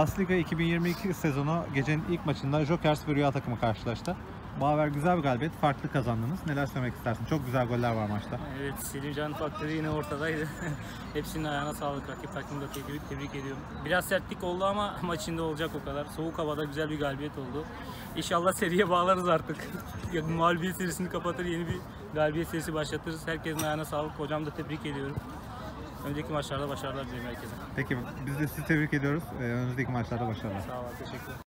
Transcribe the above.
Hasliga 2022 sezonu gecenin ilk maçında Jokers ve Rüya takımı karşılaştı. Bu haber güzel bir galibiyet, farklı kazandınız. Neler söylemek istersin? Çok güzel goller var maçta. Evet, Selimcan faktörü yine ortadaydı. Hepsinin ayağına sağlık. Rakip takımı da tebrik ediyorum. Biraz sertlik oldu ama maçında olacak o kadar. Soğuk havada güzel bir galibiyet oldu. İnşallah seriye bağlarız artık. Mağlubiyet serisini kapatır, yeni bir galibiyet serisi başlatırız. Herkesin ayağına sağlık. Hocam da tebrik ediyorum. Önceki maçlarda başarılar dilerim herkese. Peki biz de sizi tebrik ediyoruz. Önümüzdeki maçlarda başarılar. Sağ olun, teşekkürler.